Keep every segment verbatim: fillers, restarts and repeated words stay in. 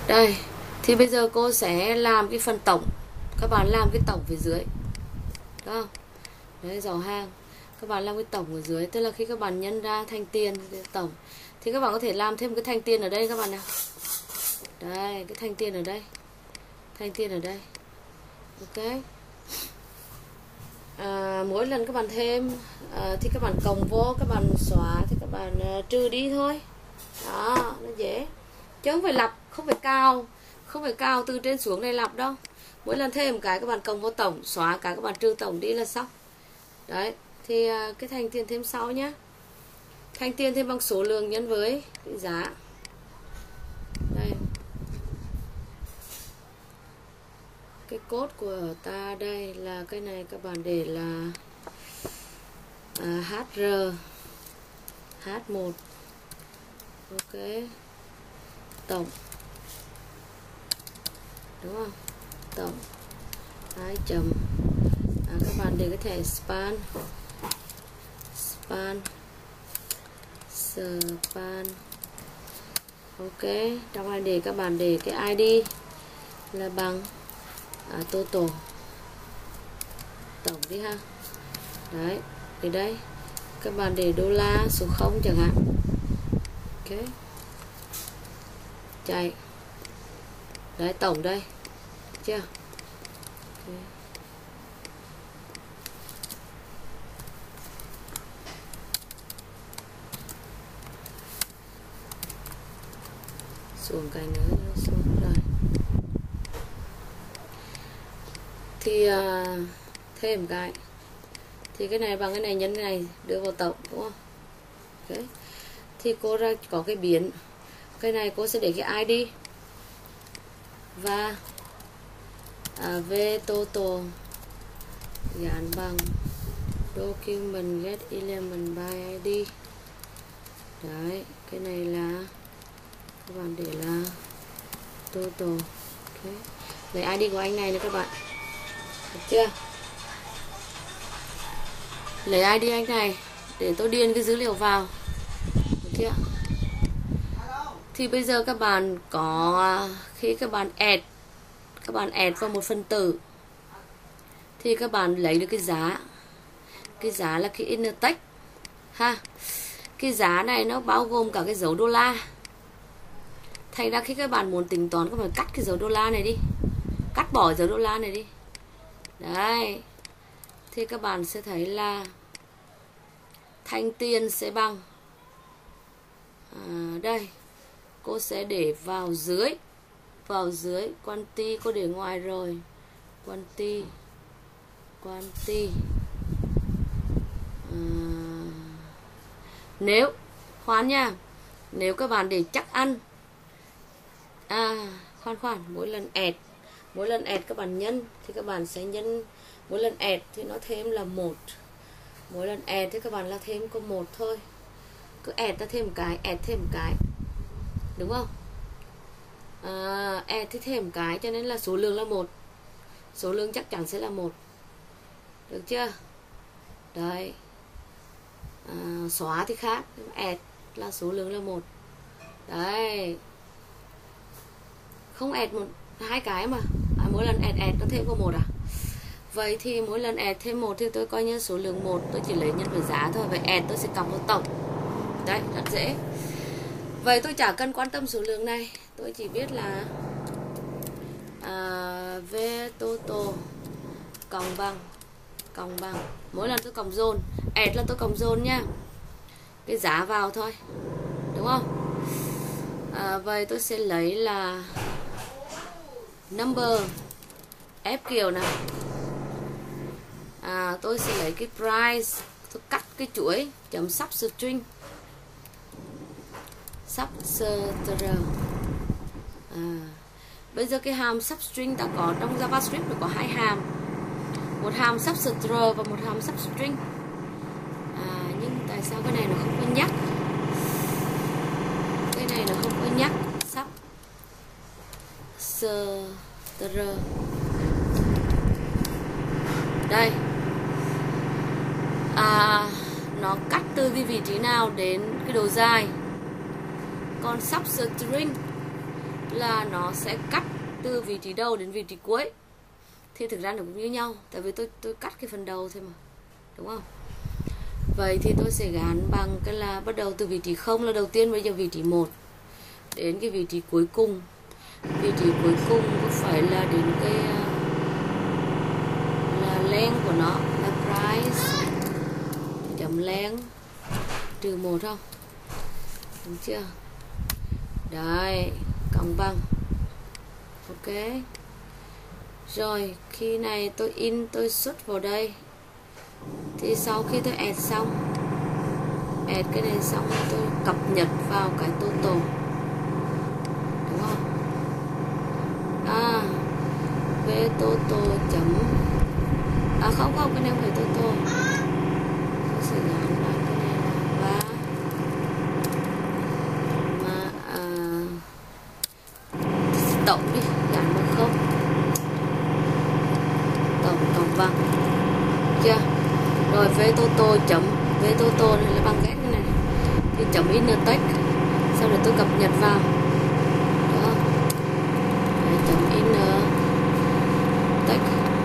Đây, thì bây giờ cô sẽ làm cái phần tổng. Các bạn làm cái tổng phía dưới. Đúng không? Đấy, giỏ hàng. Các bạn làm cái tổng ở dưới. Tức là khi các bạn nhân ra thành tiền tổng, thì các bạn có thể làm thêm cái thành tiền ở đây các bạn nào. Đây, cái thành tiền ở đây. Thành tiền ở đây. Ok. À, mỗi lần các bạn thêm à, thì các bạn cộng vô, các bạn xóa thì các bạn à, trừ đi thôi. Đó, nó dễ. Chứ không phải lặp, không phải cao, không phải cao từ trên xuống này lặp đâu. Mỗi lần thêm một cái các bạn cộng vô tổng, xóa cái các bạn trừ tổng đi là xong. Đấy, thì à, cái thành tiền thêm sau nhá. Thành tiền thêm bằng số lượng nhân với cái giá. Đây. Cái code của ta đây là cái này các bạn để là à, hát rờ hát một. Ok. Tổng. Đúng không? Tổng hai chấm. À, các bạn để cái thẻ span span span. Ok. Trong này để các bạn để cái i đê là bằng à, total tổng đi ha. Đấy, thì đây các bạn để đô la số không chẳng hạn. Ok, chạy. Đấy, tổng đây chưa. Okay. Xuống cái nữa xuống rồi. Thì uh, thêm cái thì cái này bằng cái này nhân cái này đưa vào tổng, đúng không? Okay. Thì cô ra có cái biến, cái này cô sẽ để cái i đê và à, v total dán bằng document get element by i đê. Đấy, cái này là các bạn để là total. Okay. Lấy i đê của anh này nữa các bạn. Được chưa? Lấy i đê anh này để tôi điền cái dữ liệu vào. Được chưa? Thì bây giờ các bạn có, khi các bạn add các bạn add vào một phần tử thì các bạn lấy được cái giá. Cái giá là cái inner text ha. Cái giá này nó bao gồm cả cái dấu đô la. Thành ra khi các bạn muốn tính toán các bạn cắt cái dấu đô la này đi, cắt bỏ dấu đô la này đi. Đấy, thì các bạn sẽ thấy là thanh tiền sẽ bằng à, đây cô sẽ để vào dưới, vào dưới quantity cô để ngoài rồi, quantity quantity à, nếu khoan nha, nếu các bạn để chắc ăn à khoan khoan mỗi lần add mỗi lần add các bạn nhân thì các bạn sẽ nhân, mỗi lần add thì nó thêm là một, mỗi lần add thì các bạn là thêm có một thôi, cứ add ta thêm một cái, add thêm một cái, đúng không? À, add thì thêm một cái cho nên là số lượng là một, số lượng chắc chắn sẽ là một, được chưa? Đấy, à, xóa thì khác, add là số lượng là một. Đấy, không add một hai cái mà à, mỗi lần add add nó thêm có một à? Vậy thì mỗi lần add thêm một thì tôi coi như số lượng một, tôi chỉ lấy nhân với giá thôi. Vậy add tôi sẽ cộng vào tổng. Đấy, rất dễ. Vậy tôi chả cần quan tâm số lượng này, tôi chỉ biết là à, v total cộng bằng cộng bằng mỗi lần tôi cộng dồn, add là tôi cộng dồn nha, cái giá vào thôi, đúng không? À, vậy tôi sẽ lấy là number ép kiểu này. À, tôi sẽ lấy cái price, tôi cắt cái chuỗi chấm substring substring. À, bây giờ cái hàm substring đã có trong JavaScript nó có hai hàm, một hàm substring và một hàm substring. À, nhưng tại sao cái này nó không có nhắc, cái này nó không có nhắc substring. Đây à, nó cắt từ cái vị trí nào đến cái độ dài. Còn substring là nó sẽ cắt từ vị trí đầu đến vị trí cuối. Thì thực ra nó cũng như nhau, tại vì tôi tôi cắt cái phần đầu thôi mà, đúng không? Vậy thì tôi sẽ gắn bằng cái là bắt đầu từ vị trí không là đầu tiên, bây giờ vị trí một đến cái vị trí cuối cùng. Vị trí cuối cùng có phải là đến cái là length của nó là price chấm length trừ một không? Đúng chưa? Đấy, cộng bằng. Ok. Rồi, khi này tôi in, tôi xuất vào đây. Thì sau khi tôi add xong, add cái này xong, tôi cập nhật vào cái total. Đúng không? À, về total chấm. À không không, cái này không phải total. Tôi sẽ gắn vào cái này là ba. Mà, à, tổng đi, gắn vào không. Tổng, tổng bằng. Chưa? Rồi về total chấm về total này là bằng ghét cái này thì chấm inner text, sau đó tôi cập nhật vào đó. Đấy, chấm inner text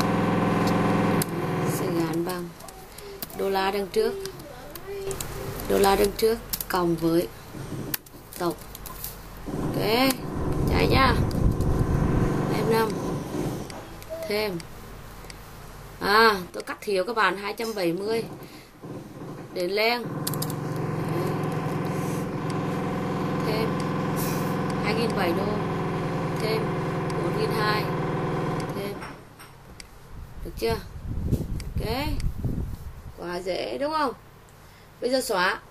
sẽ gắn bằng đô la đằng trước đô la đằng trước cộng với tổng. Ok, chạy nhá. Em năm thêm. À, tôi cắt thiếu các bạn hai trăm bảy mươi đến len. Thêm hai nghìn bảy trăm đô. Thêm bốn nghìn hai trăm. Thêm. Được chưa? Ok. Quá dễ đúng không? Bây giờ xóa.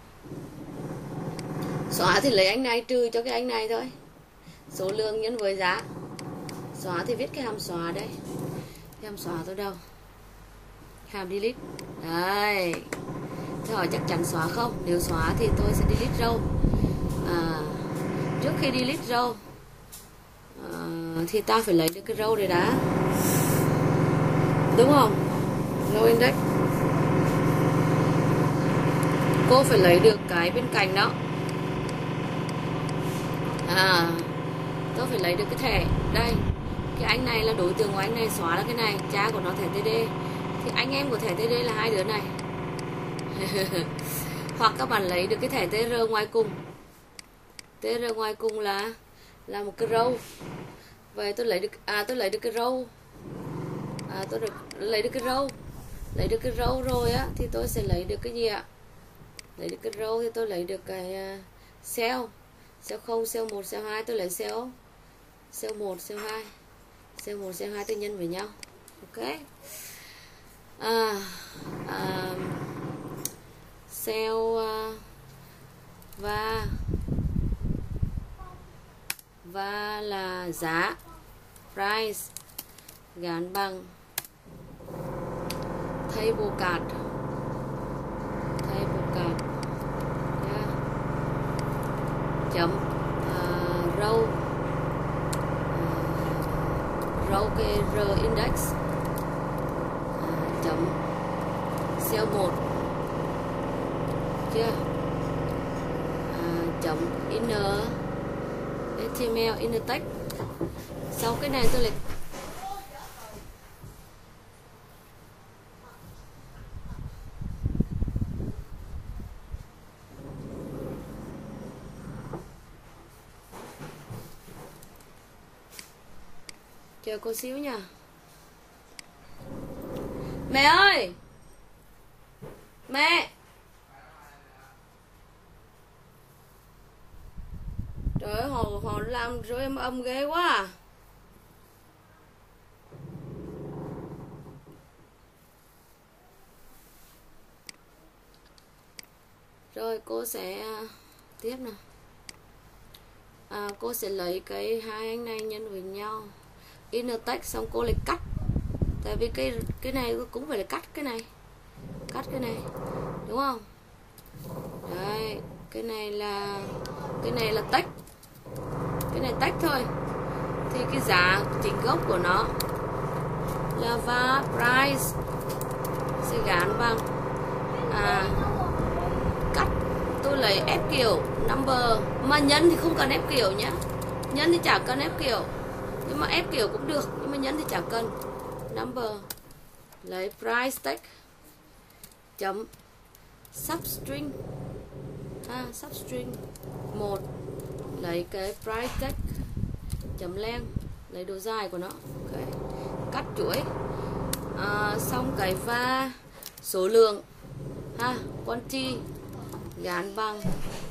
Xóa thì lấy anh này trừ cho cái anh này thôi. Số lượng nhân với giá. Xóa thì viết cái hàm xóa đây. Cái hàm xóa tôi đâu? Hàm delete. Đây. Thế hỏi chắc chắn xóa không? Nếu xóa thì tôi sẽ delete row. À, trước khi delete row à, thì ta phải lấy được cái row này đã. Đúng không? Row index. Cô phải lấy được cái bên cạnh đó. À, tôi phải lấy được cái thẻ. Đây. Cái anh này là đối tượng của anh này, xóa là cái này. Cha của nó thẻ tê đê. Thì anh em của thẻ tê đê là hai đứa này. Hoặc các bạn lấy được cái thẻ tê rờ ngoài cùng. tê rờ ngoài cùng là là một cái row. Vậy tôi lấy được à tôi lấy được cái row. À tôi được lấy được cái row. Lấy được cái row rồi á thì tôi sẽ lấy được cái gì ạ? Lấy được cái row thì tôi lấy được cái uh, cell. Cell không, cell một, cell hai, tôi lấy cell cell một, cell hai. Cell một, cell hai tôi nhân với nhau. Ok. À, à, cell uh, và và là giá price gắn bằng table card table card yeah. Chấm uh, row uh, row cái r index uh, chấm cell một chưa à, chấm inner ếch ti em eo inner text. Sau cái này tôi lại chờ cô xíu nha. Mẹ ơi, mẹ. Trời ơi, họ, họ làm rồi em âm ghê quá à. Rồi cô sẽ tiếp nào. À, cô sẽ lấy cái hai anh này nhân với nhau. Inner text xong cô lại cắt. Tại vì cái cái này cũng phải là cắt cái này. Cắt cái này. Đúng không? Đấy, cái này là cái này là text. Cái này text thôi. Thì cái giá chính gốc của nó là va price sẽ gắn bằng à, cắt. Tôi lấy ép kiểu number mà nhân thì không cần ép kiểu nhé. Nhân thì chả cần ép kiểu, nhưng mà ép kiểu cũng được, nhưng mà nhân thì chả cần. Number, lấy price tag chấm substring ha, substring một, lấy cái price tag chấm len, lấy độ dài của nó. Okay. Cắt chuỗi. À, xong cái va số lượng ha, quantity gắn bằng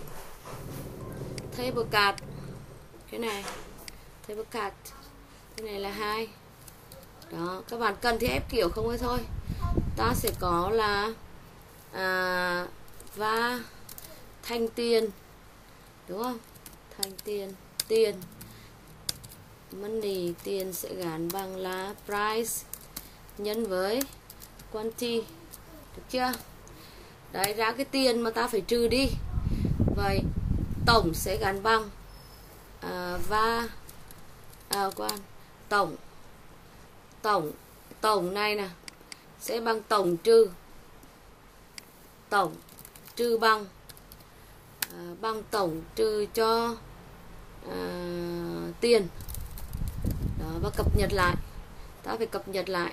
table card. Cái này table card, cái này là hai. Đó, các bạn cần thì ép kiểu không hay thôi. Ta sẽ có là à, và thành tiền, đúng không? Thành tiền, tiền money, tiền sẽ gắn bằng là price nhân với quantity, được chưa? Đấy, ra cái tiền mà ta phải trừ đi. Vậy tổng sẽ gắn bằng à, và à, quan tổng tổng tổng này nè sẽ bằng tổng trừ tổng trừ bằng à, bằng tổng trừ cho à, tiền. Đó, và cập nhật lại, ta phải cập nhật lại.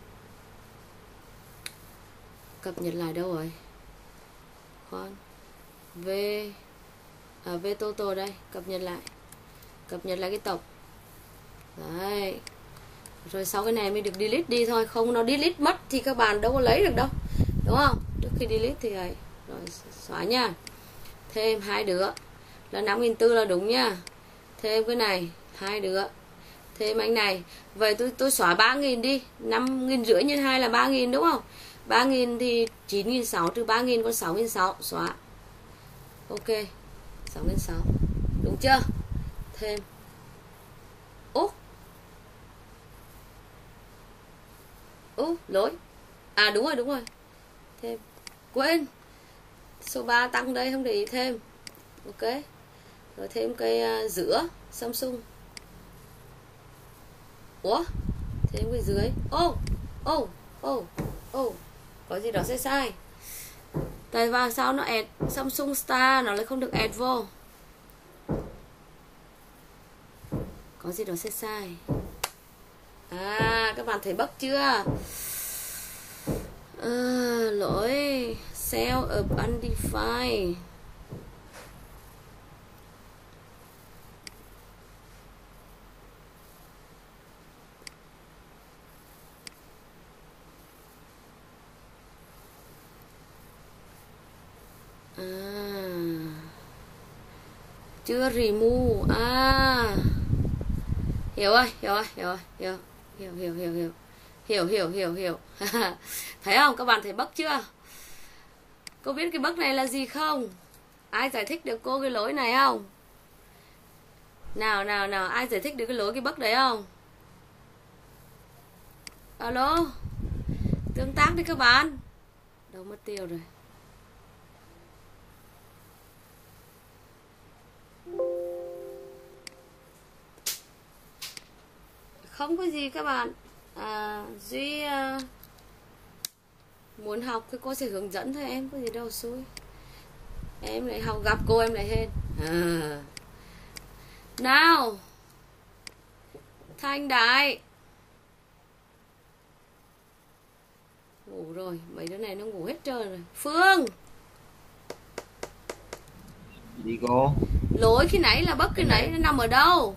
Cập nhật lại đâu rồi? Khoan, v à, v total đây, cập nhật lại, cập nhật lại cái tổng. Đấy, rồi sau cái này mới được delete đi thôi, không nó delete mất thì các bạn đâu có lấy được đâu, đúng không? Trước khi delete thì ấy, rồi xóa nha. Thêm hai đứa là năm nghìn bốn trăm là đúng nha. Thêm cái này hai đứa, thêm anh này. Vậy tôi tôi xóa ba nghìn đi, năm nghìn rưỡi nhân hai là ba nghìn, đúng không? ba nghìn thì chín nghìn sáu trăm trừ ba nghìn còn sáu nghìn sáu trăm, xóa. Ok, sáu nghìn sáu trăm, đúng chưa? Thêm úp úp lỗi, à đúng rồi đúng rồi, thêm, quên số ba tăng đây không để ý thêm. Ok, rồi thêm cái uh, giữa Samsung. Ủa, thêm cái dưới, ô ô ô ô có gì đó sai sai. Tại vào sao nó add Samsung Star nó lại không được add vô, có gì đó sai sai. À, các bạn thấy bug chưa? À, lỗi cell of undefined. À, chưa remove. À, hiểu rồi, hiểu rồi, hiểu rồi, hiểu hiểu hiểu hiểu hiểu hiểu hiểu hiểu hiểu thấy không, các bạn thấy bug chưa? Cô biết cái bug này là gì không? Ai giải thích được cô cái lỗi này không? Nào nào nào, ai giải thích được cái lỗi cái bug đấy không? Alo, tương tác đi các bạn. Đâu mất tiêu rồi. Không có gì các bạn. à, Duy uh, muốn học thì cô sẽ hướng dẫn thôi, em có gì đâu xui. Em lại học gặp cô em lại hết. À. Nào Thanh Đại ngủ rồi, mấy đứa này nó ngủ hết trơn rồi. Phương gì cô? lỗi khi nãy là bất cái nãy nó nằm ở đâu?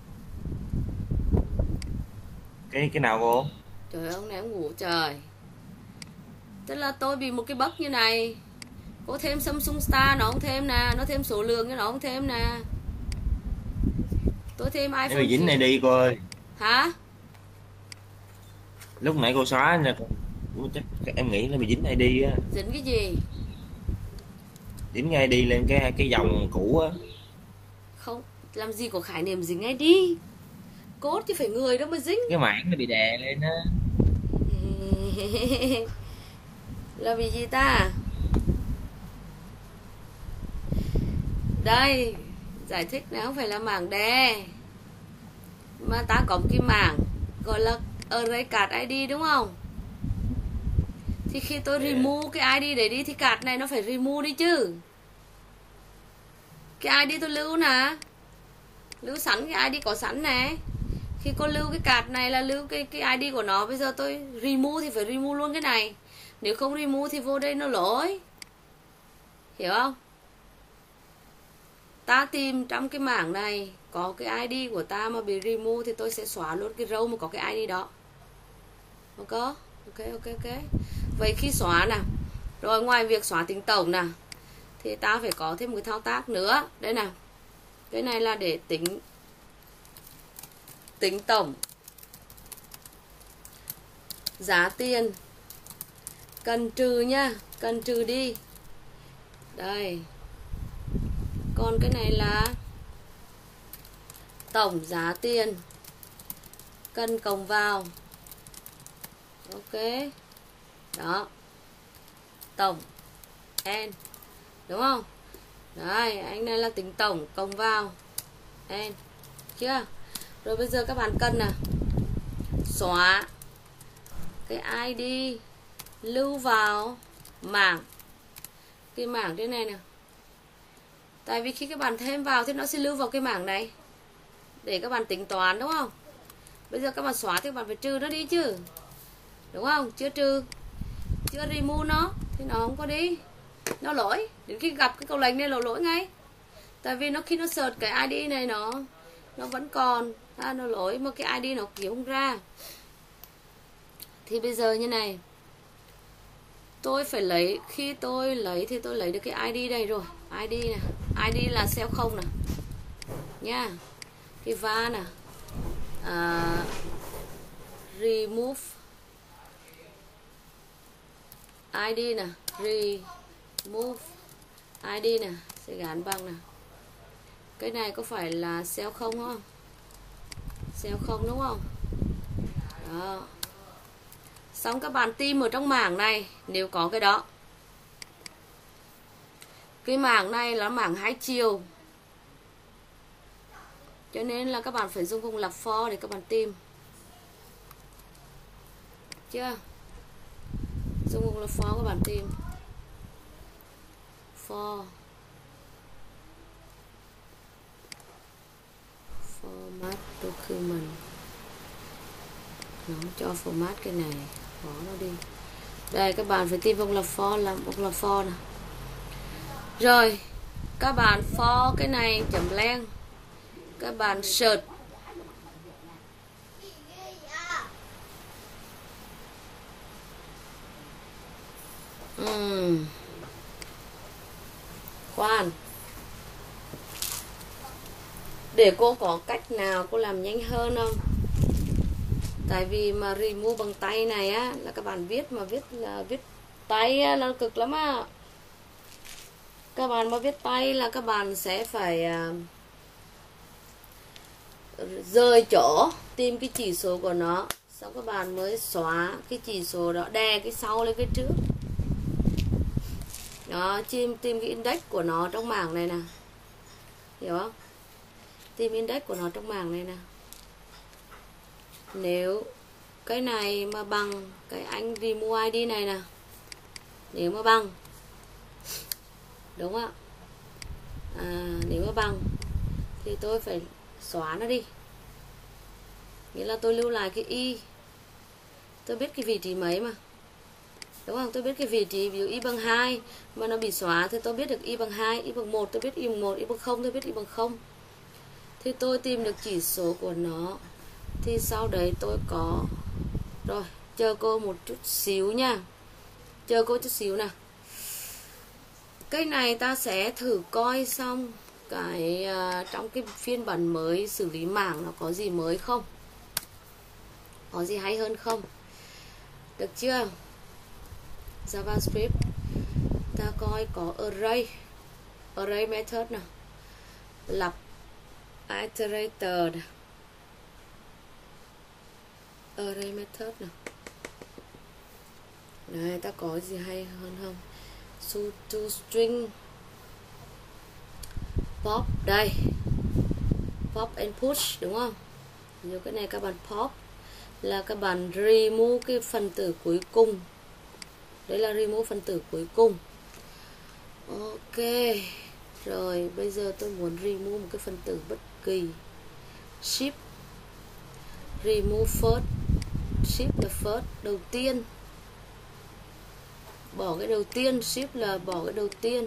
Cái cái nào cô? Trời ơi, ông này ông ngủ trời. Tức là tôi bị một cái bug như này. Cô thêm Samsung Star nó không thêm nè, nó thêm số lượng cho nó không thêm nè. Tôi thêm iPhone. Em bị dính này đi cô ơi. Hả? Lúc nãy cô xóa nè, chắc em nghĩ là bị dính ai đi á. Dính cái gì? Dính ngay đi lên cái cái dòng cũ á. Không, làm gì có khái niệm dính ngay đi. Cốt thì phải người đâu mà dính. Cái mảng nó bị đè lên á. Là vì gì ta? Đây, giải thích này không phải là mảng đè, mà ta có một cái mảng gọi là array card i đê, đúng không? Thì khi tôi remove cái i đê đấy đi thì card này nó phải remove đi chứ. Cái i đê tôi lưu nè. Lưu sẵn cái i đê có sẵn này. Khi cô lưu cái card này là lưu cái cái i đê của nó. Bây giờ tôi remove thì phải remove luôn cái này. Nếu không remove thì vô đây nó lỗi. Hiểu không? Ta tìm trong cái mảng này có cái i đê của ta mà bị remove thì tôi sẽ xóa luôn cái row mà có cái i đê đó. Ok, ok, ok, ok. Vậy khi xóa nè, rồi ngoài việc xóa tính tổng nè, thì ta phải có thêm một cái thao tác nữa. Đây nè, cái này là để tính tính tổng giá tiền, cần trừ nhá, cần trừ đi. Đây. Còn cái này là tổng giá tiền cần cộng vào. Ok. Đó. Tổng N. Đúng không? Đấy, anh này là tính tổng cộng vào N. Chưa? Rồi bây giờ các bạn cần nè, xóa cái i đê lưu vào mảng. Cái mảng trên này nè. Tại vì khi các bạn thêm vào thì nó sẽ lưu vào cái mảng này để các bạn tính toán, đúng không? Bây giờ các bạn xóa thì các bạn phải trừ nó đi chứ, đúng không? Chưa trừ, chưa remove nó thì nó không có đi, nó lỗi. Đến khi gặp cái câu lệnh này là lỗi ngay. Tại vì nó khi nó search cái i đê này nó nó vẫn còn, à, nó lỗi mà cái i đê nó kiếm không ra. Thì bây giờ như này, tôi phải lấy, khi tôi lấy thì tôi lấy được cái i đê đây rồi. i đê nè, i đê là cell không nè nha. Cái va nè, à, remove i đê nè, remove i đê nè, sẽ gắn bằng nè. Cái này có phải là cell không không? Cell không đúng không? Đó. Xong các bạn tìm ở trong mảng này nếu có cái đó. Cái mảng này là mảng hai chiều, cho nên là các bạn phải dùng vùng lặp for để các bạn tìm. Chưa? Dùng vùng lặp for các bạn tìm. For format document. Nó cho format cái này, bỏ nó đi. Đây các bạn phải tìm vùng lặp for, làm vùng lặp for nè. Rồi, các bạn for cái này chấm len. Các bạn search uhm. Khoan, để cô có cách nào cô làm nhanh hơn không? Tại vì mà remove bằng tay này á là các bạn viết mà viết là viết tay á, là cực lắm á. Các bạn mà viết tay là các bạn sẽ phải uh, rời chỗ tìm cái chỉ số của nó, xong các bạn mới xóa cái chỉ số đó, đè cái sau lên cái trước. Đó, tìm tìm cái index của nó trong mảng này nè, hiểu không? Tìm index của nó trong mảng này nè. Nếu cái này mà bằng cái anh remove i đê này nè, nếu mà bằng, đúng không ạ? À, nếu mà bằng thì tôi phải xóa nó đi, nghĩa là tôi lưu lại cái y. Tôi biết cái vị trí mấy mà, đúng không? Tôi biết cái vị trí, ví dụ y bằng hai mà nó bị xóa thì tôi biết được y bằng hai, y bằng một tôi biết y bằng một, y bằng không tôi biết y bằng không. Thì tôi tìm được chỉ số của nó. Thì sau đấy tôi có, rồi chờ cô một chút xíu nha, chờ cô chút xíu nè. Cái này ta sẽ thử coi xong cái uh, trong cái phiên bản mới xử lý mảng nó có gì mới không, có gì hay hơn không, được chưa? JavaScript ta coi có array, array method nào, lặp iterator này, array method nào. Này ta có gì hay hơn không? To string pop đây, pop and push đúng không? Như cái này các bạn pop là các bạn remove cái phần tử cuối cùng. Đấy là remove phần tử cuối cùng. Ok. Rồi bây giờ tôi muốn remove một cái phần tử bất kỳ. ship. Remove first, ship là first, đầu tiên. Bỏ cái đầu tiên, ship là bỏ cái đầu tiên.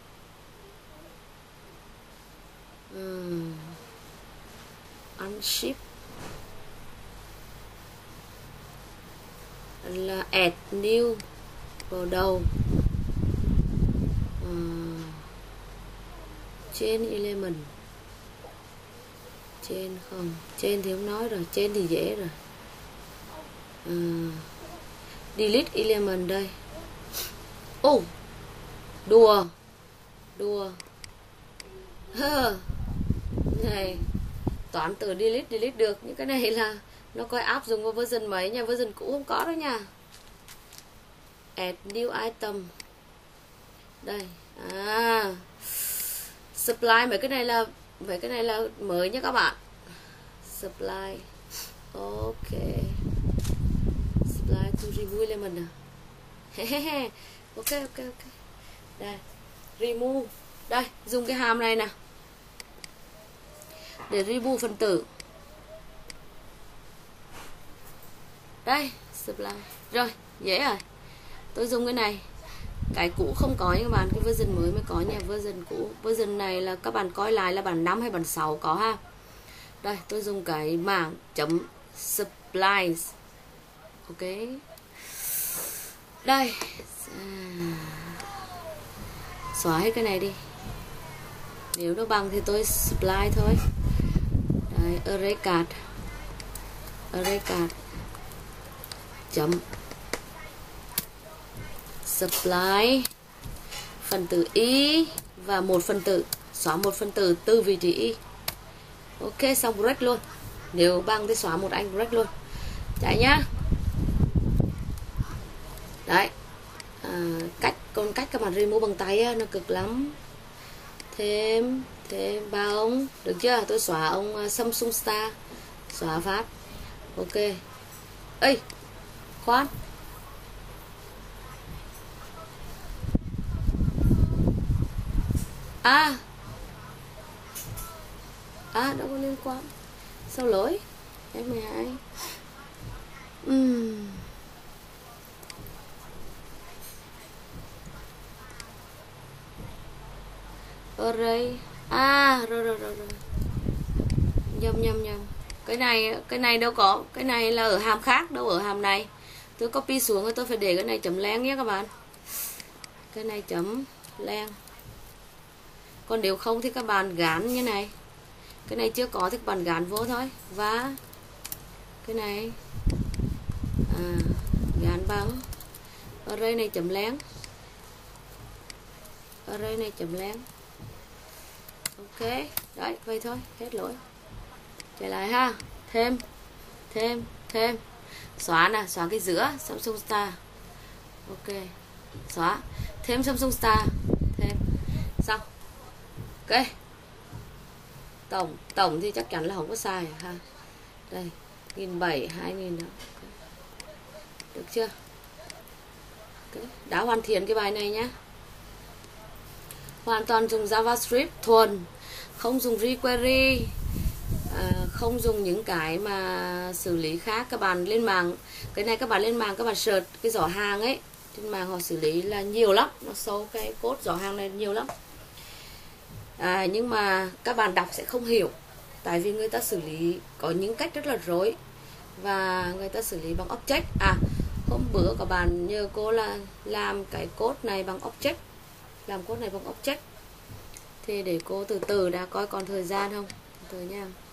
uhm. Unship là add new vào đầu. uh, Trên element, trên không, trên thì không nói rồi, trên thì dễ rồi. uh, Delete element đây. Ô oh, đùa đùa hơ này, toán từ delete delete được. Những cái này là nó coi áp dụng vào version mấy nha, version cũ không có đâu nha. Add new item đây. À, supply mấy cái này là mấy cái này là mới nha các bạn. Supply, ok, supply to remove element à. Ok ok ok. Đây, remove. Đây, dùng cái hàm này nè để remove phần tử. Đây, supply. Rồi, dễ rồi. Tôi dùng cái này. Cái cũ không có nha các bạn, cái version mới mới có nha. Version cũ, version này là các bạn coi lại là bản năm hay bản sáu có ha. Đây, tôi dùng cái mảng chấm supplies. Ok. Đây. Xóa hết cái này đi. Nếu nó bằng thì tôi supply thôi. Đây, array card. Array card chấm supply phần tử y và một phần tử, xóa một phần tử từ vị trí y. Ok, xong break luôn. Nếu bằng thì xóa một anh break luôn. Chạy nhá. Đấy. À, cách còn cách các bạn remove bằng tay á, nó cực lắm. Thêm thêm ba ông, được chưa? Tôi xóa ông uh, Samsung Star, xóa phát. Ok. Ê, khoan. À À, đâu có liên quan. Sao lỗi? Em mười hai. Uhm. Array. À, rồi rồi rồi rồi. Nhầm nhầm nhầm. Cái này cái này đâu có, cái này là ở hàm khác, đâu ở hàm này. Tôi copy xuống rồi tôi phải để cái này chấm len nhé các bạn. Cái này chấm len. Còn nếu không thì các bạn gán như này. Cái này chưa có thì các bạn gán vô thôi. Và cái này à, gán bằng array này chấm len. Array này chấm len. Ok, đấy, vậy thôi, hết lỗi. Trở lại ha. Thêm Thêm Thêm xóa nè, xóa cái giữa Samsung Star. Ok, xóa. Thêm Samsung Star. Thêm. Xong. Ok. Tổng Tổng thì chắc chắn là không có sai ha. Đây, một nghìn bảy trăm, hai nghìn đó. Được chưa? Okay. Đã hoàn thiện cái bài này nhá. Hoàn toàn dùng JavaScript thuần, không dùng jQuery, à, không dùng những cái mà xử lý khác. Các bạn lên mạng, cái này các bạn lên mạng các bạn search cái giỏ hàng ấy, trên mạng họ xử lý là nhiều lắm, nó sâu cái code giỏ hàng này nhiều lắm. À, nhưng mà các bạn đọc sẽ không hiểu, tại vì người ta xử lý có những cách rất là rối và người ta xử lý bằng object. À, hôm bữa các bạn nhờ cô là làm cái code này bằng object, làm code này bằng object, thì để cô từ từ đã coi còn thời gian không, từ từ nha.